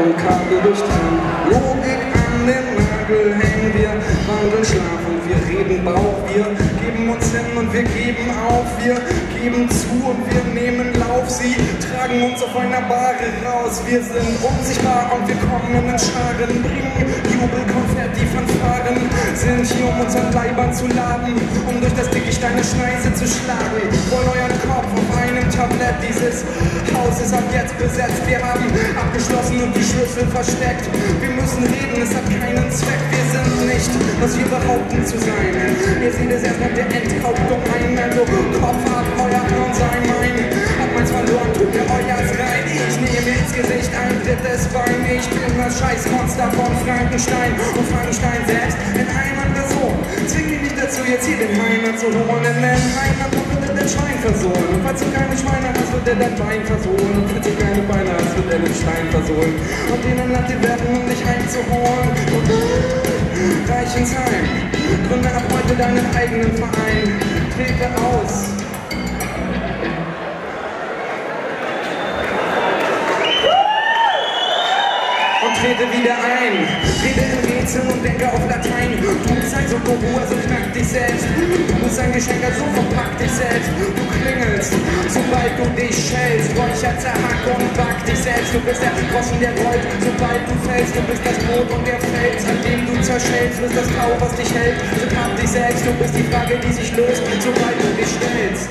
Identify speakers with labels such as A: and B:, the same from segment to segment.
A: vom Kabel durchtrennen. Logik an den Nagel hängen, wir wandeln Schlaf und wir reden Bauch. Wir geben uns hin und wir geben auf, wir geben zu und wir nehmen Lauf. Sie tragen uns auf einer Bahre raus, wir sind unsichtbar und wir kommen in Scharen, bringen Jubel, Konfetti, Fanfaren, sind hier um unseren Leibern zu laden, um durch das Dickicht deine Schneise zu schlagen. Wollen euren Kopf auf einem Tablett, dieses Haus ist ab jetzt besetzt. Wir haben abgeschlossen und die Schlüssel versteckt. Wir müssen reden, es hat keinen Zweck. Wir sind nicht, was wir behaupten zu sein. Ihr seht es erst mit der Enthauptung ein. Also Kopf ab, euer Hirn sei mein. Hab meins verloren, tut mir euers rein. Ich nehme ins Gesicht ein drittes Bein. Ich bin das Scheißmonster von Frankenstein. Und Frankenstein selbst in einer Person. Zwing mich nicht dazu, jetzt hier den Heimat zu holen. In den Heimat wird er den Schwein versohlen. Und falls du keine Schweine hast, wird er dein Bein versohlen. Und falls du keine Beine hast, wird er den Stein versohlen. Und denen lasst ihr werden, um dich einzuholen. Und reich ins Heim. Gründe ab heute deinen eigenen Verein. Trete aus. Und trete wieder ein. Rede in Rätseln und denke auf Latein. Du bist ein Sokobu, also knack dich selbst. Du bist ein Geschenk, also verpack dich selbst. Du klingelst, sobald du dich schellst. Räucher, zerhack und back dich selbst. Du bist der Groschen, der rollt, sobald du fällst. Du bist das Brot und der Fels, an dem du zerschellst. Du bist das Tau, was dich hält. So pack dich selbst. Du bist die Frage, die sich löst, sobald du dich stellst.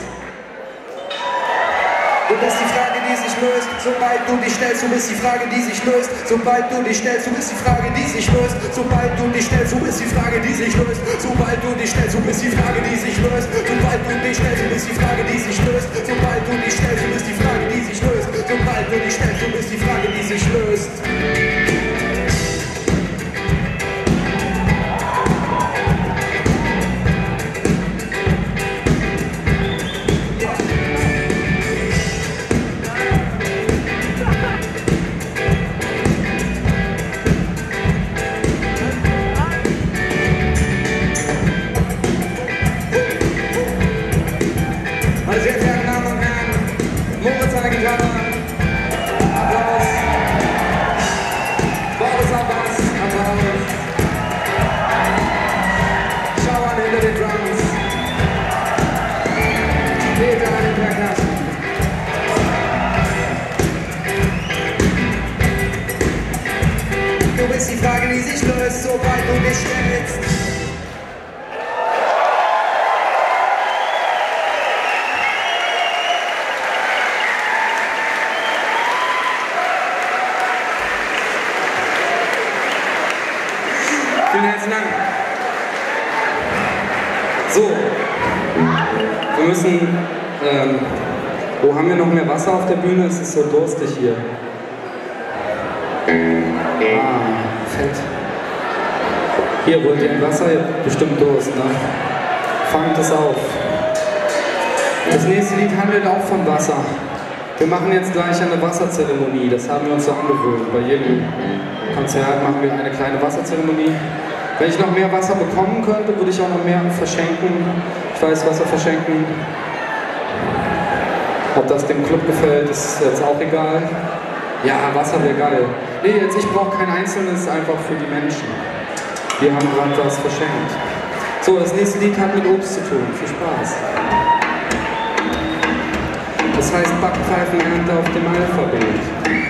A: Du bist die Frage, die sich löst, sobald du dich stellst. Du bist die Frage, die sich löst, sobald du dich stellst. Du bist die Frage, die sich löst, sobald du dich stellst. Du bist die Frage, die sich löst, sobald du dich stellst. Du bist die Frage, die sich löst, sobald du dich stellst. Du bist die Frage, die sich löst, sobald du dich stellst. Du bist die Frage, die sich löst, sobald du dich stellst. Du bist die Frage, die sich löst. Du bist die Frage, die sich löst, sobald du dich stellst. Vielen herzlichen Dank. So, wir müssen, wo haben wir noch mehr Wasser auf der Bühne? Es ist so durstig hier. Fett. Hier, wollt ihr ein Wasser? Ihr habt bestimmt Durst, ne? Fangt es auf. Das nächste Lied handelt auch von Wasser. Wir machen jetzt gleich eine Wasserzeremonie, das haben wir uns so angewöhnt. Bei jedem Konzert machen wir eine kleine Wasserzeremonie. Wenn ich noch mehr Wasser bekommen könnte, würde ich auch noch mehr verschenken. Ich weiß, Wasser verschenken. Ob das dem Club gefällt, ist jetzt auch egal. Ja, Wasser wäre geil. Nee, jetzt ich brauche kein einzelnes, einfach für die Menschen. Wir haben gerade was verschenkt. So, das nächste Lied hat mit Obst zu tun. Viel Spaß. Das heißt Backpfeifenernte auf dem Alphabet.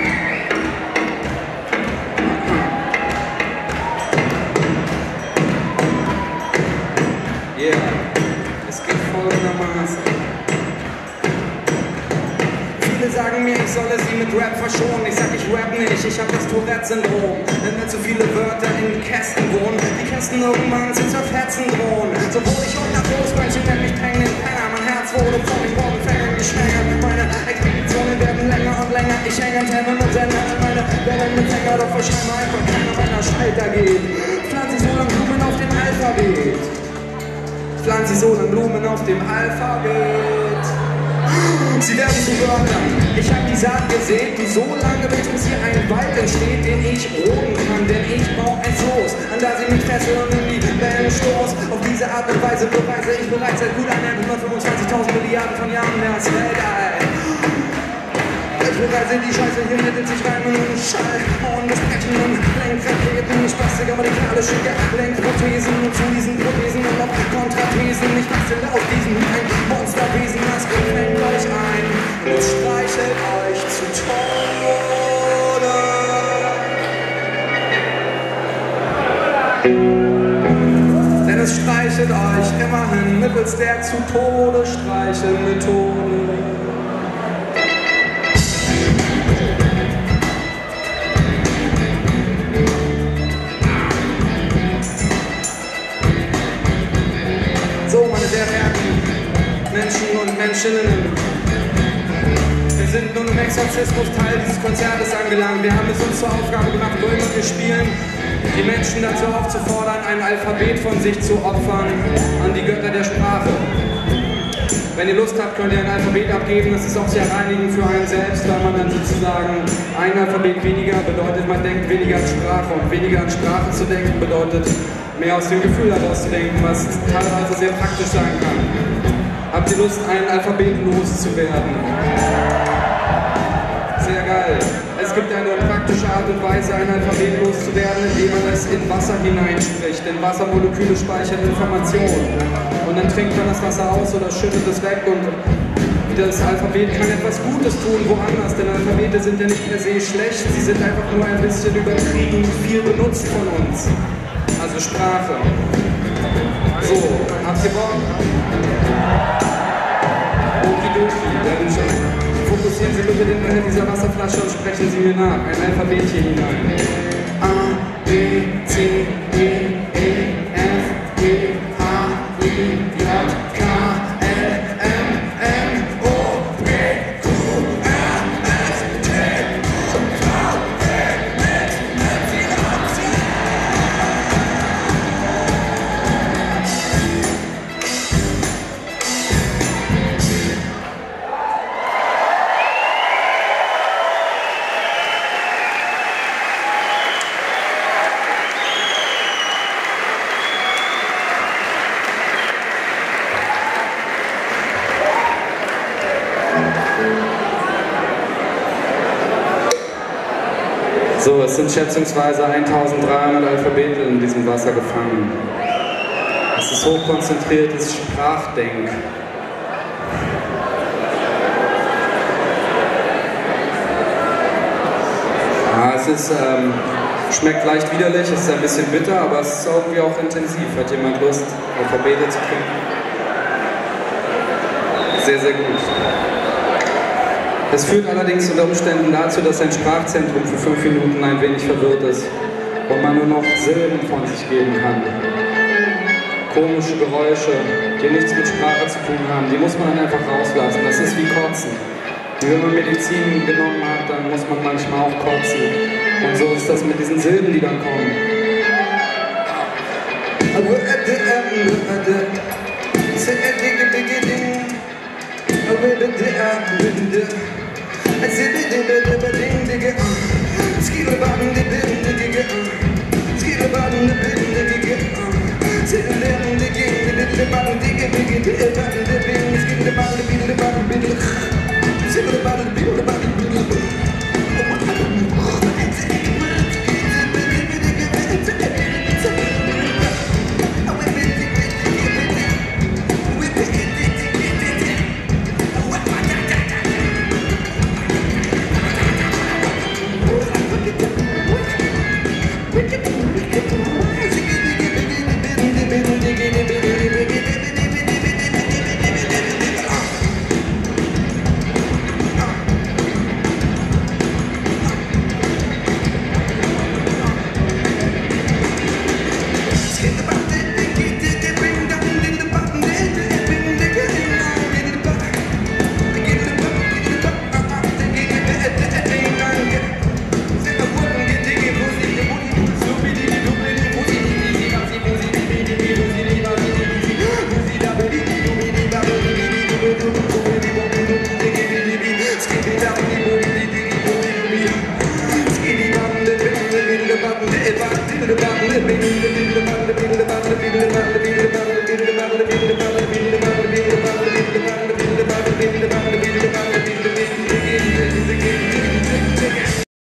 A: Yeah, es geht folgendermaßen. Viele sagen mir, ich solle sie mit Rap verschonen. Ich sag, ich rap nicht, ich hab das Tourette-Syndrom. Wenn mir zu viele Wörter in Kästen wohnen, die Kästen irgendwann zu zerfetzen drohen. So wurde ich unter Großbeinchen, nennt mich Peng den Penner. Mein Herz wurde von den Bombenfängern geschwängert. Meine Expeditionen werden länger und länger. Ich hänge an Themen und Sender an meine Wellen mit Fänger. Doch wahrscheinlich einfach keiner meiner Schalter geht. Pflanze so lang Blumen auf dem Alphabet. Pflanze so lang Blumen auf dem Alphabet. Sie werden zu Wörtern. Ich hab die Saat gesät, die so lange wächst, bis hier ein Wald entsteht, den ich roden kann, denn ich brauch ein Floß, an da sie mich fesseln und in die Wellen stoß. Auf diese Art und Weise beweise ich bereits seit gut 125.000 Milliarden von Jahren mehr als Weltall. Woran sind die Scheiße, hier mittelt sich Reimen und Schall und das Brechen und Lenkraketen, Spastik, amerikanische Lenkprothesen und zu diesen Prothesen und noch Kontrathesen. Ich bastel aus diesem ein Monsterwesen, das fängt euch ein und streichelt euch zu Tode. Denn es streichelt euch immerhin mittels der zu Tode streicheln Methode. So, meine sehr verehrten Menschen und Menschinnen, wir sind nun im Exorzismus-Teil dieses Konzertes angelangt. Wir haben es uns zur Aufgabe gemacht, wo immer wir spielen, die Menschen dazu aufzufordern, ein Alphabet von sich zu opfern an die Götter der Sprache. Wenn ihr Lust habt, könnt ihr ein Alphabet abgeben. Das ist auch sehr reinigend für einen selbst, weil man dann sozusagen ein Alphabet weniger bedeutet, man denkt weniger an Sprache. Und weniger an Sprache zu denken bedeutet, mehr aus dem Gefühl herauszudenken, was teilweise sehr praktisch sein kann. Habt ihr Lust, ein Alphabet loszuwerden? Sehr geil. Es gibt eine praktische Art und Weise, ein Alphabet loszuwerden, indem man es in Wasser hineinspricht. Denn Wassermoleküle speichern Informationen. Und dann trinkt man das Wasser aus oder schüttet es weg und das Alphabet kann etwas Gutes tun woanders. Denn Alphabete sind ja nicht per se schlecht, sie sind einfach nur ein bisschen übertrieben viel benutzt von uns. Also Sprache. So, habt ihr Bock? Okidoki, dann fokussieren Sie bitte den Inhalt dieser Wasserflasche und sprechen Sie mir nach. Ein Alphabet hier hinein. A, B, C, D, E, F, G, H, I, J, K, L, M, N, O, P, Q, R, S, T, U, V, W, X, Y, Z. So, es sind schätzungsweise 1300 Alphabete in diesem Wasser gefangen. Es ist hochkonzentriertes Sprachdenk. Es ist, schmeckt leicht widerlich, es ist ein bisschen bitter, aber es ist irgendwie auch intensiv. Hat jemand Lust, Alphabete zu trinken? Sehr, sehr gut. Es führt allerdings unter Umständen dazu, dass ein Sprachzentrum für 5 Minuten ein wenig verwirrt ist und man nur noch Silben von sich geben kann. Komische Geräusche, die nichts mit Sprache zu tun haben, die muss man dann einfach rauslassen. Das ist wie Kotzen. Und wenn man Medizin genommen hat, dann muss man manchmal auch kotzen. Und so ist das mit diesen Silben, die dann kommen. I